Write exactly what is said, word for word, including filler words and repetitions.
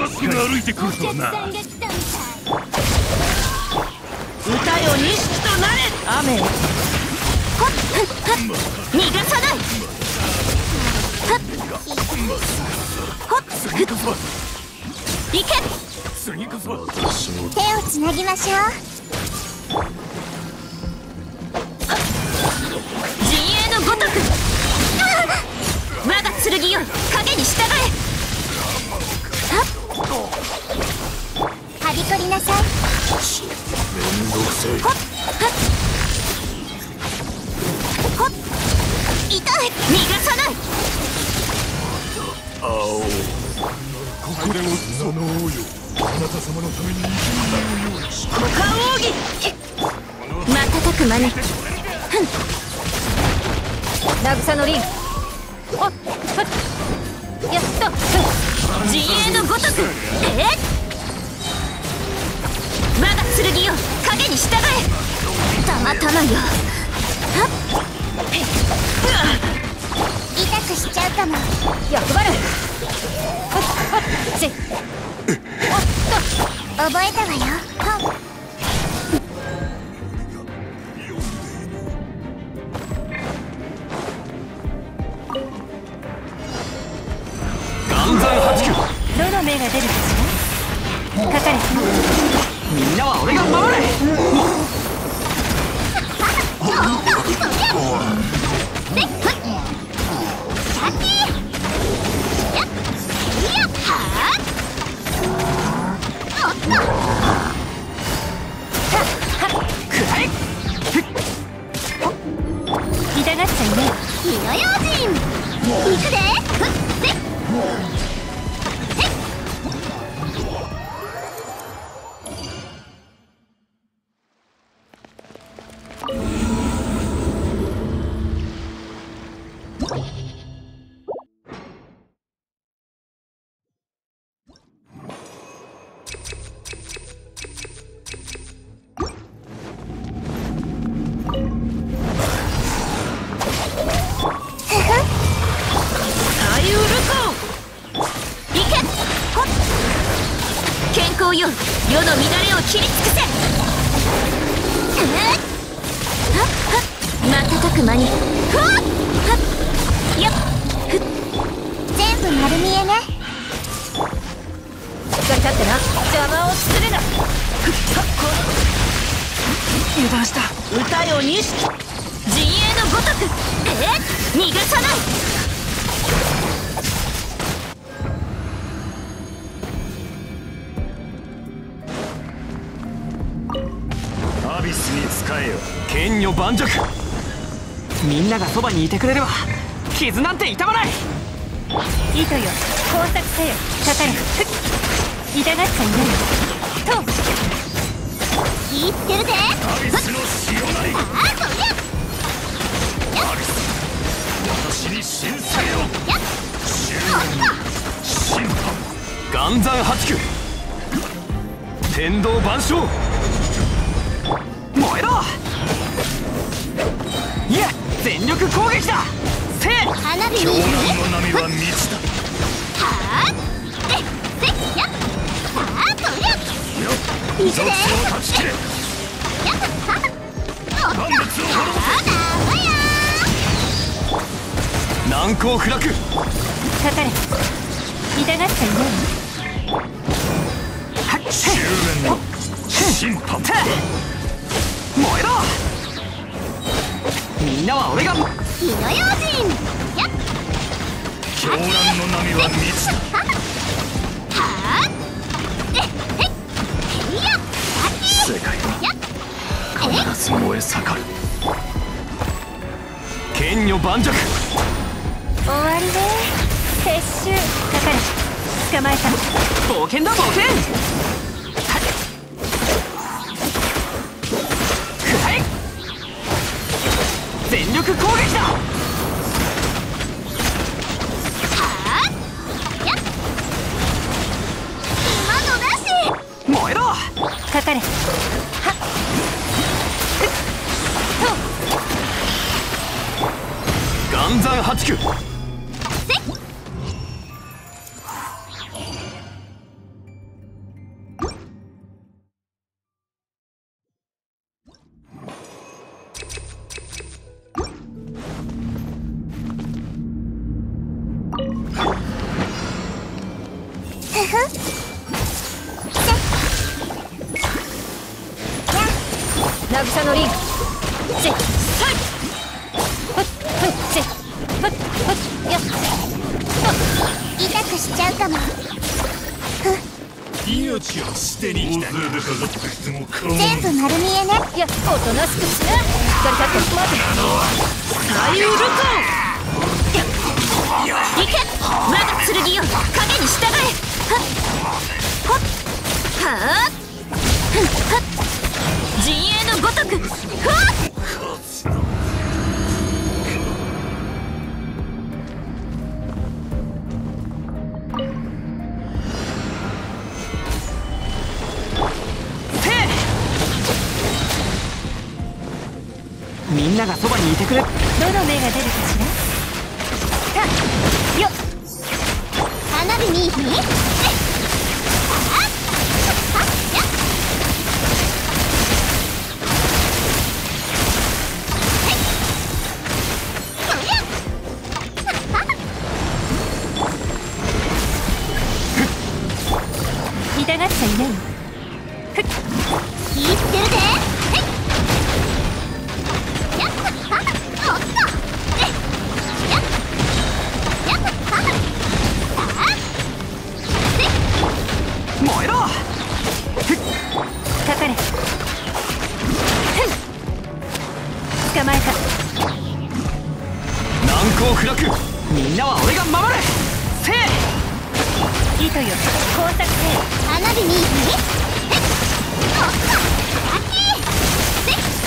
バックが歩いてくるとはな。 歌よ錦となれ。雨よ。ほっはっはっ逃がさない。はっほっふっ行け。 次こそ手をつなぎましょう。 陣営のごとく我が剣よ影に従え。はっはびこりなさい。 めんどくせえ。 ほっはっほっ痛い。逃がさない。 青ここでもその王よ、あなた様のために生きるようにし股間奥義。瞬く間にふん渚の凛。ほっはっやっと陣営のごとく。えっ我が剣よ影に従え。たまたまよ。はっへっ痛くしちゃうかも。 欲張る。ほっほっせおっと覚えたわよ。ほん岩山八九。 どの目が出るかしら。かかれ。 みんなは俺が守れ。 痛がっちゃいない。 火の用心。行くで。ふっせっよ世の乱れを切り尽くせ。瞬く間にふわっはっやっふっ全部丸見えね。 しっかり立ってな。邪魔をするな。油断した。歌よ錦。陣営のごとく。えっ逃がさない。 アビスに仕えよ剣女盤石。みんながそばにいてくれれば傷なんて痛まない。 糸よ工作せよ。かかれ。痛がっちゃいないと。 気ぃつけるぜ。 アビスの潮なり。 あーそりゃ。 アビス私に信せよ。 やっ審判岩山八九。天道万象燃えろ。いや全力攻撃だ。せい花火に狂乱の波は満ちた。 はあえっせっやっさあそりゃ行くで。 雑を断ち切れ。 やっはっ万物を滅ぼせ。難攻不落。 かかれ。痛がっちゃいない。 終焉の審判燃えろ。みんなは俺が。 火の用心。やっ狂乱の波は満ちた。 はあえっへっへいやっ世界は必ず燃え盛る。剣女盤石。 終わりね。撤収。かかれ。捕まえた。 冒険だ冒険。全力攻撃だ。 はあやっ今のなし。 燃えろ。 かかれ。はっ岩山八九。 渚のリンせっさいふっふっせっふっふっやっ痛くしちゃうかも。 命を捨てに来た。大勢でかかってきても構わん。 全部丸見えね。 いやおとなしくしな。しっかり立って待てサイウルトン行け我が剣よ影に従えはっはっはっふんはっ陣営のごとくはっみんながそばにいてくれ。 どの目が出るかしら。はっよっ花火にえっ痛がっちゃいない。ふっ気いってるで。やっはっおっとえっやっやっはっさあせ燃えろ。 かかれ。ふん捕まえた。 難攻不落。みんなは俺が守る。せい糸よ工作せ花火にえっおっとラッキーせ